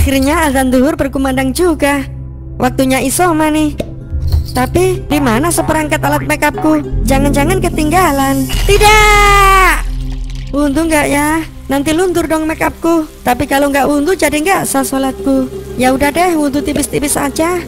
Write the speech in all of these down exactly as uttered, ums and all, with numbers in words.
Akhirnya azan zuhur berkumandang juga. Waktunya isoma nih. Tapi di mana seperangkat alat makeupku? Jangan-jangan ketinggalan. Tidak. Untung nggak ya? Nanti luntur dong makeupku. Tapi kalau nggak untu jadi nggak sah sholatku. Ya udah deh, wudhu tipis-tipis aja.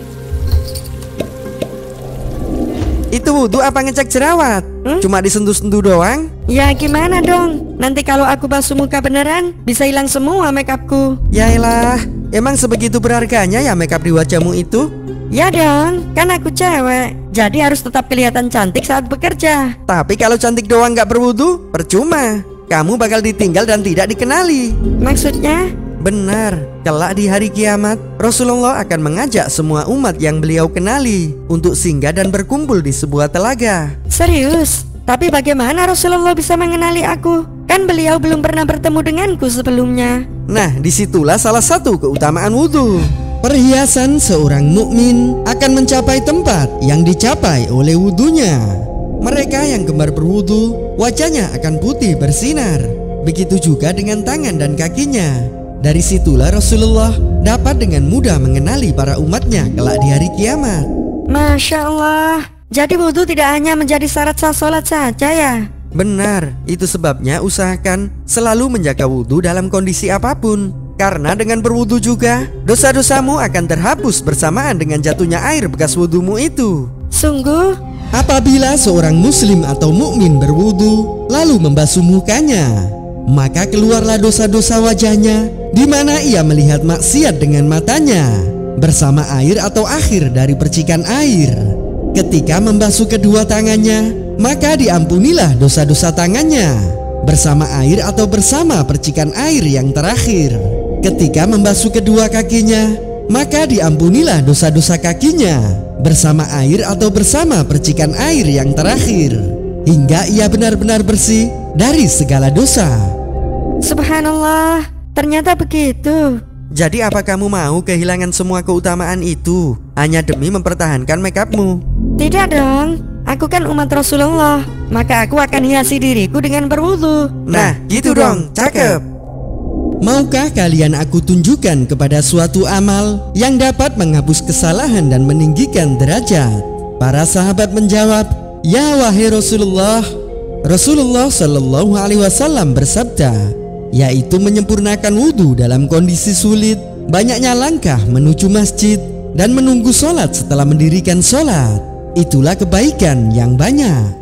Itu wudhu apa ngecek jerawat? Hmm? Cuma disentuh-sentuh doang? Ya gimana dong? Nanti kalau aku basuh muka beneran, bisa hilang semua makeupku. Yaelah, emang sebegitu berharganya ya makeup di wajahmu itu? Ya dong, kan aku cewek. Jadi harus tetap kelihatan cantik saat bekerja. Tapi kalau cantik doang gak berwudhu, percuma. Kamu bakal ditinggal dan tidak dikenali. Maksudnya? Benar, kelak di hari kiamat Rasulullah akan mengajak semua umat yang beliau kenali untuk singgah dan berkumpul di sebuah telaga. Serius? Tapi bagaimana Rasulullah bisa mengenali aku? Kan beliau belum pernah bertemu denganku sebelumnya. Nah, disitulah salah satu keutamaan wudhu. Perhiasan seorang mukmin akan mencapai tempat yang dicapai oleh wudhunya. Mereka yang gemar berwudhu, wajahnya akan putih bersinar. Begitu juga dengan tangan dan kakinya. Dari situlah Rasulullah dapat dengan mudah mengenali para umatnya kelak di hari kiamat. Masya Allah. Jadi wudhu tidak hanya menjadi syarat sah sholat saja ya? Benar, itu sebabnya usahakan selalu menjaga wudhu dalam kondisi apapun. Karena dengan berwudhu juga, dosa-dosamu akan terhapus bersamaan dengan jatuhnya air bekas wudhumu itu. Sungguh? Apabila seorang muslim atau mukmin berwudhu lalu membasuh mukanya, maka keluarlah dosa-dosa wajahnya, di mana ia melihat maksiat dengan matanya bersama air atau akhir dari percikan air. Ketika membasuh kedua tangannya, maka diampunilah dosa-dosa tangannya bersama air atau bersama percikan air yang terakhir. Ketika membasuh kedua kakinya, maka diampunilah dosa-dosa kakinya bersama air atau bersama percikan air yang terakhir, hingga ia benar-benar bersih dari segala dosa. Subhanallah, ternyata begitu. Jadi apa kamu mau kehilangan semua keutamaan itu hanya demi mempertahankan makeupmu? Tidak dong, aku kan umat Rasulullah, maka aku akan hiasi diriku dengan berwudu. Nah, gitu dong, cakep. Maukah kalian aku tunjukkan kepada suatu amal yang dapat menghapus kesalahan dan meninggikan derajat? Para sahabat menjawab, ya wahai Rasulullah. Rasulullah Shallallahu Alaihi Wasallam bersabda, yaitu menyempurnakan wudhu dalam kondisi sulit, banyaknya langkah menuju masjid, dan menunggu sholat setelah mendirikan sholat. Itulah kebaikan yang banyak.